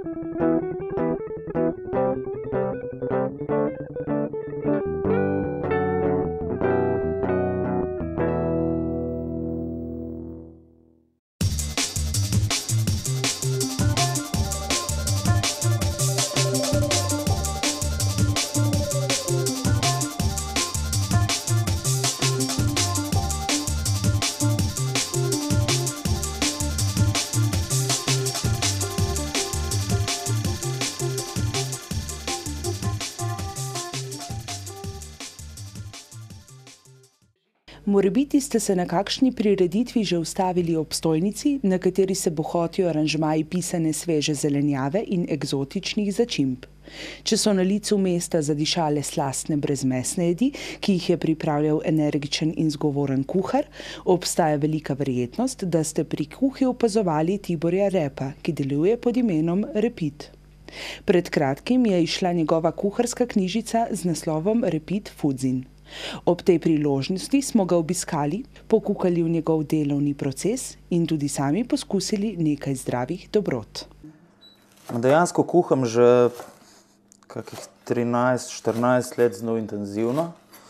Morebiti ste se na kakšni prireditvi že ustavili ob stojnici, na kateri se bohotijo aranžmaji pisane sveže zelenjave in eksotičnih začimb. Če so na licu mesta zadišale slastne brezmesne jedi, ki jih je pripravljal energičen in zgovoren kuhar, obstaja velika verjetnost, da ste pri kuhi opazovali Tiborja Repa, ki deluje pod imenom Repit. Pred kratkim je izšla njegova kuharska knjižica z naslovom Repit Fudzin. Ob tej priložnosti smo ga obiskali, pokukali v njegov delovni proces in tudi sami poskusili nekaj zdravih dobrot. Dejansko kuham že kakih 13-14 let zelo intenzivno.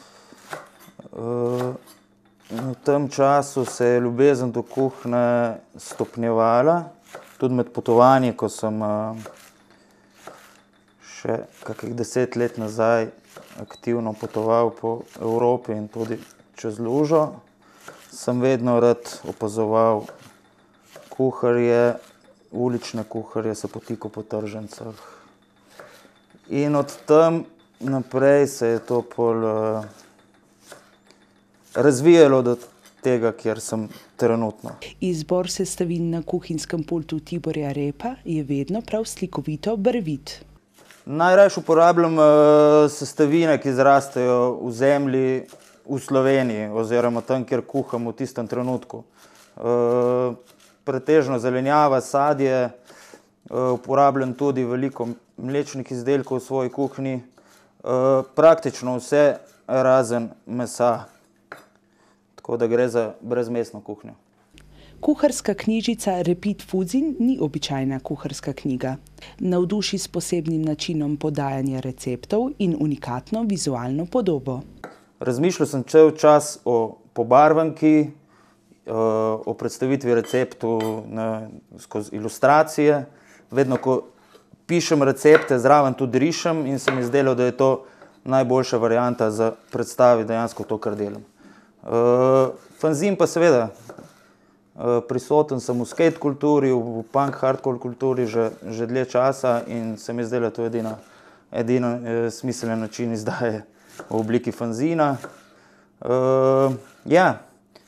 V tem času se je ljubezen do kuhne stopnjevala, tudi med potovanji, ko sem še kakih 10 let nazaj aktivno potoval po Evropi in tudi čez lužo, sem vedno rad opazoval kuharje, ulične kuharje, se potikal po tržencah. In od tam naprej se je to pol razvijalo do tega, kjer sem trenutno. Izbor sestavin na kuhinjskem pultu Tiborja Repa je vedno prav slikovito barvit. Najrajši uporabljam sestavine, ki zrastejo v zemlji v Sloveniji oziroma tam, kjer kuham v tistem trenutku. Pretežno zelenjava, sadje, uporabljam tudi veliko mlečnih izdelkov v svoji kuhinji. Praktično vse razen mesa, tako da gre za brezmesno kuhinjo. Kuharska knjižica Repit Fudzin ni običajna kuharska knjiga. Navduši s posebnim načinom podajanja receptov in unikatno vizualno podobo. Razmišljal sem cel čas o pobarvanki, o predstavitvi receptov skozi ilustracije. Vedno, ko pišem recepte, zraven tudi rišem in se mi zdelo, da je to najboljša varianta za predstaviti dejansko to, kar delam. Fanzin pa seveda. Prisoten sem v skate kulturi, v punk hardcore kulturi že dlje časa in se mi zdelo, da to je edino smiseln način izdaje v obliki fanzina. Ja,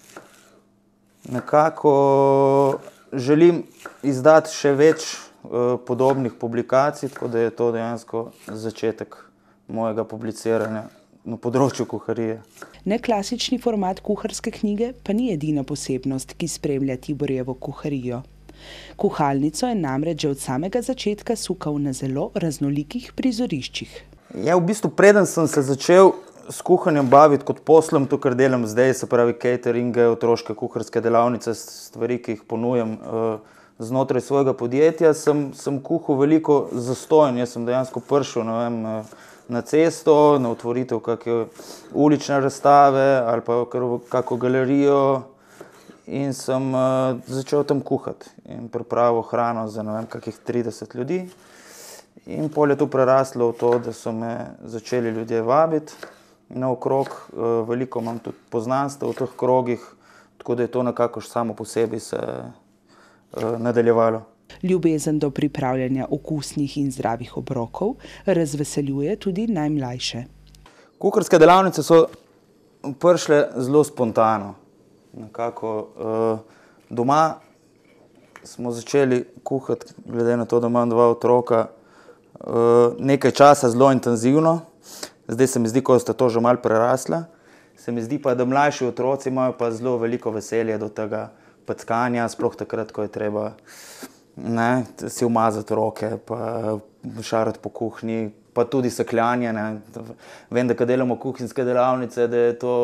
nekako želim izdati še več podobnih publikacij, tako da je to dejansko začetek mojega publiciranja na področju kuharije. Neklasični format kuharske knjige pa ni edina posebnost, ki spremlja Tiborjevo kuharijo. Kuhalnico je namreč že od samega začetka sukal na zelo raznolikih prizoriščih. Ja, v bistvu preden sem se začel s kuhanjem baviti kot poslom, to, kar delam zdaj, se pravi cateringe, otroške kuharske delavnice, stvari, ki jih ponujam znotraj svojega podjetja, sem kuhal veliko zastonj. Jaz sem dejansko prišel, ne vem, na cesto, na otvoritev kakšne ulične razstave ali pa kako galerijo in sem začel tam kuhati in pripravil hrano za, ne vem, kakih 30 ljudi. In pol je to preraslo v to, da so me začeli ljudje vabiti naokrog. Veliko imam tudi poznanstev v teh krogih, tako da je to nekako samo po sebi se nadaljevalo. Ljubezen do pripravljanja okusnih in zdravih obrokov razveseljuje tudi najmlajše. Kuharske delavnice so prišle zelo spontano. Nekako doma smo začeli kuhati, glede na to, da imam 2 otroka, nekaj časa zelo intenzivno. Zdaj se mi zdi, ko sta to že malo prerasla. Se mi zdi pa, da mlajši otroci imajo pa zelo veliko veselje do tega packanja, sploh takrat, ko je treba si umazati roke, pa šarati po kuhinji, pa tudi sekljanje. Vem, da ko delamo kuhinjske delavnice, da je to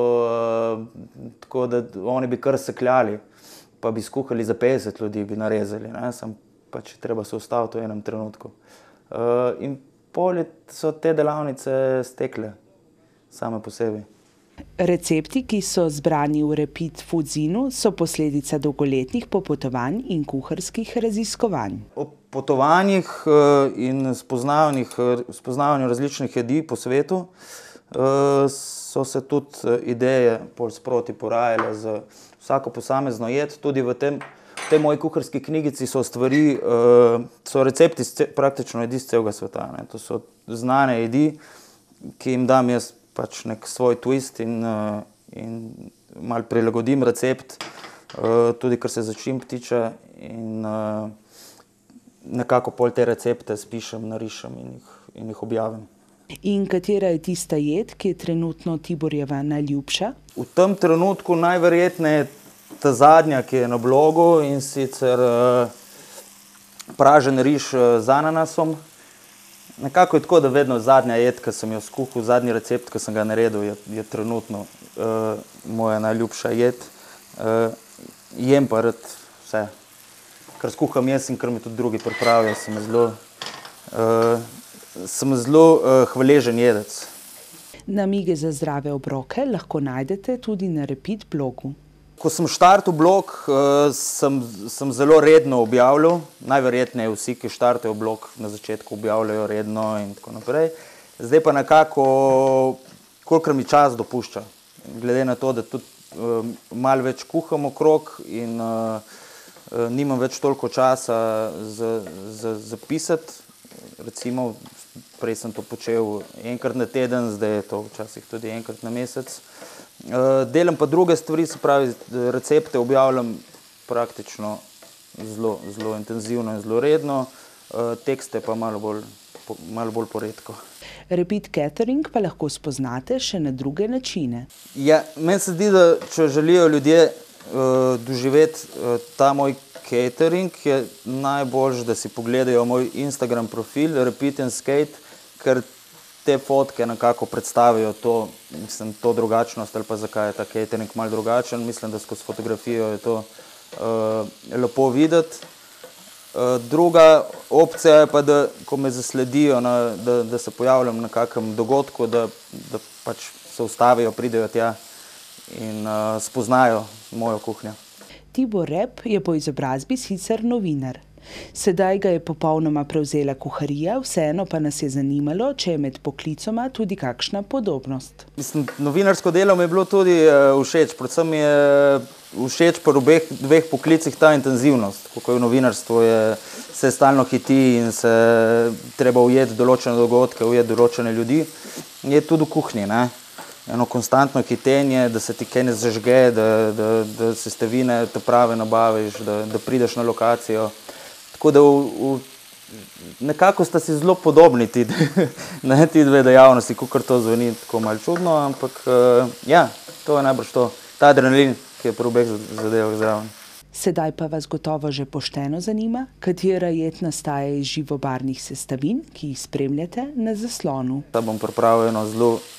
tako, da oni bi kar sekljali, pa bi skuhali za 50 ljudi, bi narezali. Sem pač treba se ustaviti v enem trenutku. In pol so te delavnice stekle same po sebi. Recepti, ki so zbrani v Rapid Foodzinu, so posledica dolgoletnih popotovanj in kuharskih raziskovanj. O potovanjih in spoznavanju različnih jedi po svetu so se tudi ideje pol sproti porajale za vsako posamezno jed. Tudi v tej moji kuharski knjigici so stvari, so recepti praktično jedi z celega sveta. To so znane jedi, ki jim dam jaz pač nek svoj twist in malo prilagodim recept, tudi kar se začimb tiče, in nekako pol te recepte spišem, narišem in jih objavim. In katera je tista jed, ki je trenutno Tiborjeva najljubša? V tem trenutku najverjetneje ta zadnja, ki je na blogu, in sicer pražen riž z ananasom. Nekako je tako, da vedno zadnja jed, ki sem jo skuhal, zadnji recept, ki sem ga naredil, je trenutno moja najljubša jed. Jem pa rad vse, kar skuham jaz in kar mi tudi drugi pripravijo. Sem zelo hvaležen jedec. Namige za zdrave obroke lahko najdete tudi na Rapid blogu. Ko sem štartal blog, sem zelo redno objavljal. Najverjetneje vsi, ki štartajo blog, na začetku objavljajo redno in tako naprej. Zdaj pa nekako, kolikor mi čas dopušča. Glede na to, da tudi malo več kuham okrog in nimam več toliko časa za pisati. Recimo, prej sem to počel enkrat na teden, zdaj je to včasih tudi enkrat na mesec. Delam pa druge stvari, se pravi, recepte objavljam praktično zelo intenzivno in zelo redno, tekste pa malo bolj poredko. Rapid Catering pa lahko spoznate še na druge načine. Ja, meni se zdi, da če želijo ljudje doživeti ta moj catering, je najboljše, da si pogledajo moj Instagram profil Rapid and Skate, ker te fotke nekako predstavijo to drugačnost ali pa zakaj je ta catering malo drugačen. Mislim, da skozi fotografijo je to lepo videti. Druga opcija je pa, da ko me zasledijo, da se pojavljam na kakem dogodku, da pač se ustavijo, pridejo tja in spoznajo mojo kuhnjo. Tibor Rep je po izobrazbi sicer novinar. Sedaj ga je popolnoma prevzela kuharija, vseeno pa nas je zanimalo, če je med poklicoma tudi kakšna podobnost. Mislim, novinarsko delo mi je bilo tudi všeč, predvsem mi je všeč pri dveh poklicih ta intenzivnost. Kako je v novinarstvu, se stalno hiti in se treba ujeti določene dogodke, ujeti določene ljudi. Je tudi v kuhinji, ne? Eno konstantno hitenje, da se ti kaj ne zažge, da sestavine te prave nabaviš, da prideš na lokacijo. Tako da nekako sta si zelo podobni ti dve dejavnosti, kakor to zveni tako malo čudno, ampak ja, to je najbrž to, ta adrenalin, ki je pri obeh zadevah zraven. Sedaj pa vas gotovo že pošteno zanima, katera jed nastaja iz živobarvnih sestavin, ki jih spremljate na zaslonu. Ta bom pripravil eno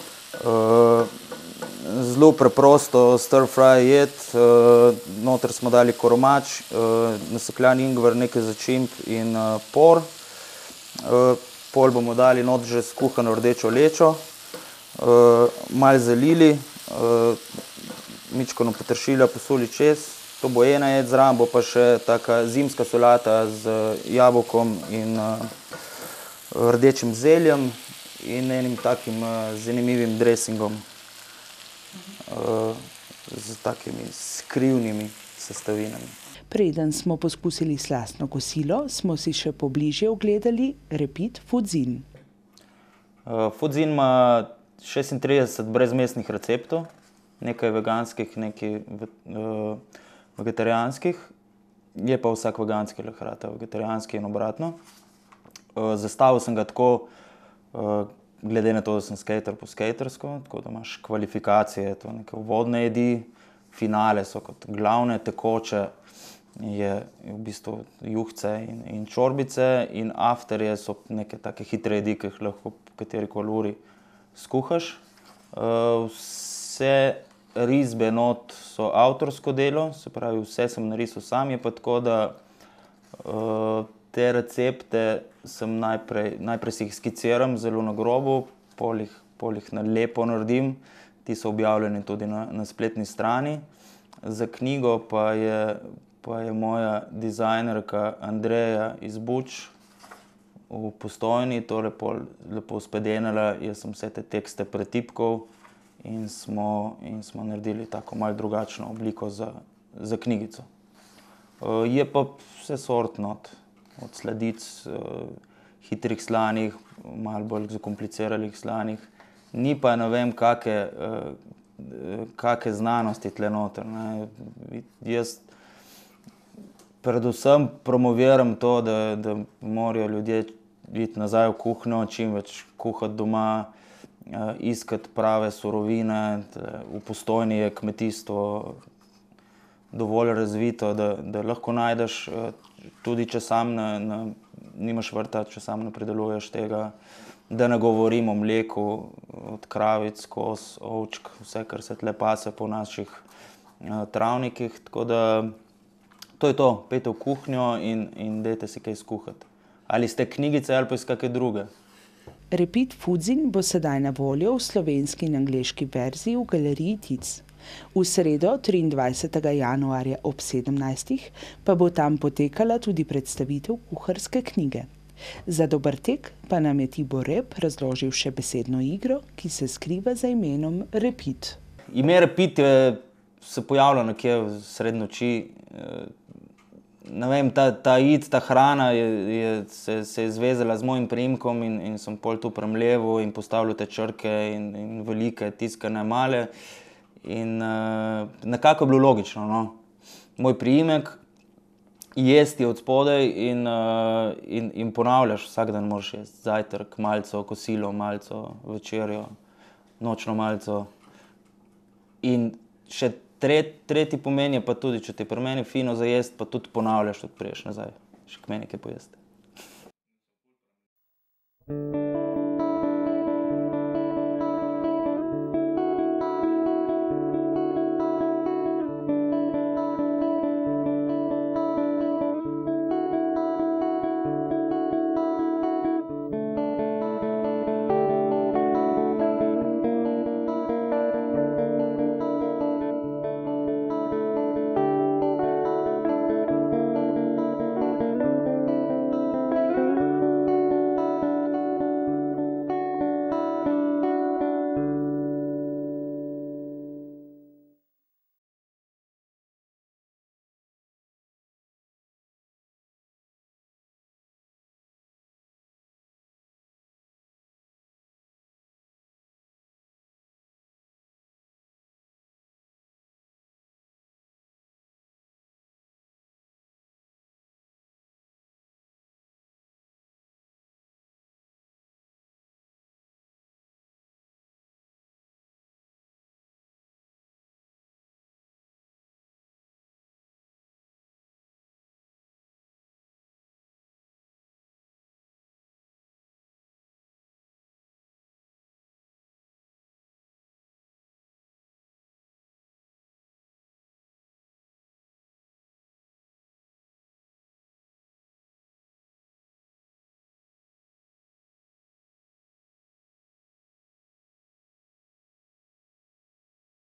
zelo preprosto stir-fry jed. Noter smo dali koromač, nasekljan ingver, nekaj začimb in por. Pol bomo dali not že skuhano rdečo lečo, malo zalili, mičkano peteršilja posuli čez. To bo ena jed, zraven bo pa še taka zimska solata z jabolkom in rdečim zeljem in enim takim zanimivim dresingom z takimi skrivnimi sestavinami. Preden smo poskusili slastno kosilo, smo si še pobližje ogledali Rapid Foodzin. Foodzin ima 36 brezmesnih receptov, nekaj veganskih, nekaj vegetarijanskih. Je pa vsak veganski lahko rata vegetarijanski in obratno. Zastavil sem ga tako, glede na to, da sem skater po skatersko, tako da imaš kvalifikacije, to neke vodne jedi, finale so kot glavne, tekoče je v bistvu juhce in čorbice in afterje so neke take hitre jedi, ki jih lahko po katerikoli uri skuhaš. Vse risbe not so avtorsko delo, se pravi vse sem narisal sam, je pa tako, da te recepte sem najprej si jih skiciram zelo na grobo, pol jih na lepo naredim. Ti so objavljeni tudi na spletni strani. Za knjigo pa je moja dizajnerka Andreja iz Buč v Postojni to lepo spedenila. Jaz sem vse te tekste pretipkal in smo naredili tako malo drugačno obliko za knjigico. Je pa vse sort not, od sladic, hitrih slanih, malo bolj zakompliciranih slanih. Ni pa ne vem kake znanosti tle noter, ne. Jaz predvsem promoviram to, da morajo ljudje iti nazaj v kuhinjo, čim več kuhati doma, iskati prave surovine. V Postojni je kmetijstvo dovolj razvito, da lahko najdeš, tudi če sam nimaš vrta, če sam ne prideluješ tega. Da ne govorim o mleku, od kravic, koz, ovčk, vse, kar se tle pase po naših travnikih. Tako da to je to, pejte v kuhinjo in dajte si kaj skuhati. Ali ste knjigice ali pa iz kakšne druge. Repeat Foodzine bo sedaj na voljo v slovenski in angleški verziji v galeriji Tic. V sredo, 23. januarja ob 17. pa bo tam potekala tudi predstavitev kuharske knjige. Za dober tek pa nam je Tibor Rep razložil še besedno igro, ki se skriva za imenom Repeat. Ime Repeat se pojavlja nekje sredi noči. Ne vem, ta hrana se je zvezala z mojim priimkom in sem pol tu premleval in postavljal te črke in velike, tiskane, male. In nekako je bilo logično, no. Moj priimek, jesti od spodaj in ponavljaš, vsak dan moraš jesti. Zajtrk, malico, kosilo, malico, večerjo, nočno malico. In še tretji pomen je pa tudi, če ti pri meni fino za jesti, pa tudi ponavljaš, tudi priješ nazaj, še k meni kaj pojesti.